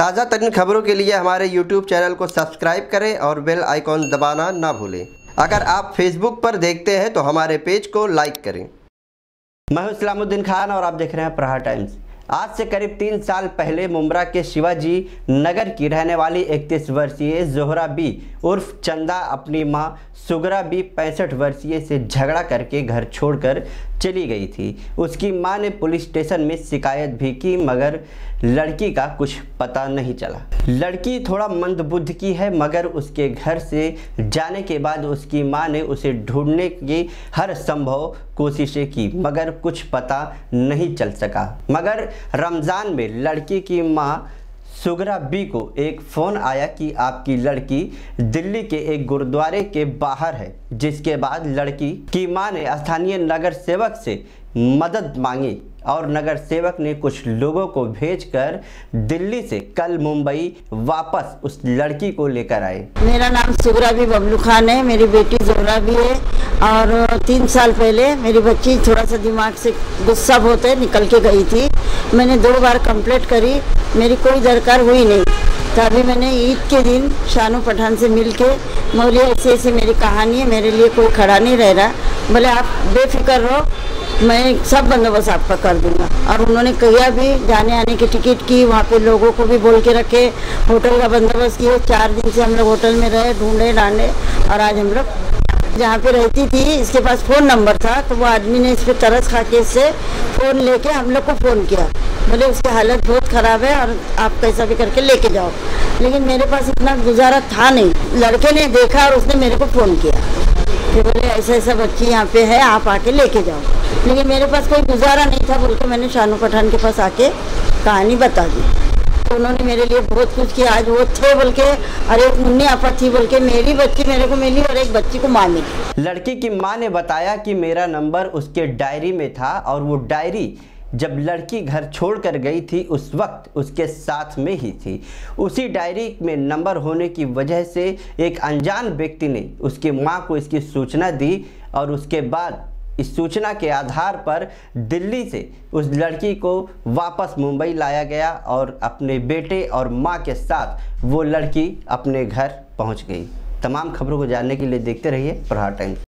ताज़ा तरीन खबरों के लिए हमारे YouTube चैनल को सब्सक्राइब करें और बेल आइकॉन दबाना ना भूलें। अगर आप Facebook पर देखते हैं तो हमारे पेज को लाइक करें। मैं हूं इस्लामुद्दीन खान और आप देख रहे हैं प्रहार टाइम्स। आज से करीब 3 साल पहले मुंब्रा के शिवाजी नगर की रहने वाली 31 वर्षीय जोहरा बी उर्फ चंदा अपनी मां सुगरा बी 65 वर्षीय से झगड़ा करके घर छोड़कर चली गई थी। उसकी मां ने पुलिस स्टेशन में शिकायत भी की, मगर लड़की का कुछ पता नहीं चला। लड़की थोड़ा मंदबुद्ध की है, मगर उसके घर से जाने के बाद उसकी मां ने उसे ढूंढने की हर संभव कोशिशें की, मगर कुछ पता नहीं चल सका। मगर रमज़ान में लड़की की मां सुगरा बी को एक फ़ोन आया कि आपकी लड़की दिल्ली के एक गुरुद्वारे के बाहर है, जिसके बाद लड़की की मां ने स्थानीय नगर सेवक से मदद मांगी और नगर सेवक ने कुछ लोगों को भेजकर दिल्ली से कल मुंबई वापस उस लड़की को लेकर आए। मेरा नाम सुगरा बी बबलू खान है, मेरी बेटी जोहरा बी है और 3 साल पहले मेरी बच्ची थोड़ा सा दिमाग से गुस्सा होते निकल के गई थी। मैंने 2 बार कंप्लेंट करी, मेरी कोई दरकार हुई नहीं। तभी मैंने ईद के दिन शानू पठान से मिल के मौली ऐसे मेरी कहानी है, मेरे लिए कोई खड़ा नहीं रह रहा, बोले आप बेफिक्र रहो, मैं सब बंदोबस्त आपका कर दूंगा। और उन्होंने कहा भी जाने आने की टिकट की, वहाँ पे लोगों को भी बोल के रखे, होटल का बंदोबस्त किए। 4 दिन से हम लोग होटल में रहे, ढूंढे डांडे और आज हम लोग जहाँ पे रहती थी इसके पास फ़ोन नंबर था, तो वो आदमी ने इस पर तरस खा के इससे फ़ोन लेके हम लोग को फ़ोन किया, बोले उसकी हालत बहुत ख़राब है और आप कैसा भी करके लेके जाओ। लेकिन मेरे पास इतना गुजारा था नहीं। लड़के ने देखा और उसने मेरे को फ़ोन किया कि बोले ऐसा ऐसा बच्ची यहाँ पे है, आप आके लेके जाओ। लेकिन मेरे पास कोई गुजारा नहीं था, बोल के मैंने शानू पठान के पास आके कहानी बता दी। तो उन्होंने मेरे लिए बहुत कुछ किया। आज वो थे बोल के और एक मुन्नी आपा थी बोल के मेरी बच्ची मेरे को मिली और एक बच्ची को माँ मिली। लड़की की माँ ने बताया कि मेरा नंबर उसके डायरी में था और वो डायरी जब लड़की घर छोड़कर गई थी उस वक्त उसके साथ में ही थी। उसी डायरी में नंबर होने की वजह से एक अनजान व्यक्ति ने उसकी मां को इसकी सूचना दी और उसके बाद इस सूचना के आधार पर दिल्ली से उस लड़की को वापस मुंबई लाया गया और अपने बेटे और मां के साथ वो लड़की अपने घर पहुंच गई। तमाम खबरों को जानने के लिए देखते रहिए प्रहार टाइम्स।